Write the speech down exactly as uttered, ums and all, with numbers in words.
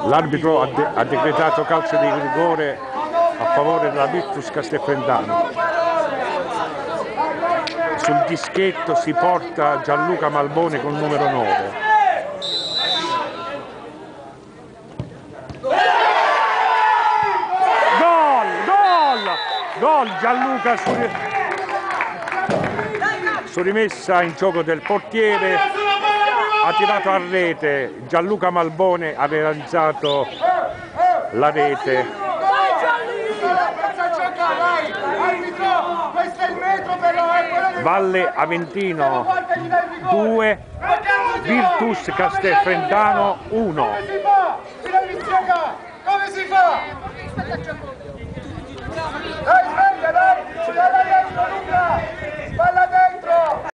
L'arbitro ha, de ha decretato calcio di rigore a favore della Virtus Castelfrentano. Sul dischetto si porta Gianluca Malbone col numero nove. Gol! Gol! Gol Gianluca su, su rimessa in gioco del portiere. Ha tirato a rete, Gianluca Malbone ha realizzato la rete. Valle Aventino due, Virtus Castelfrentano uno.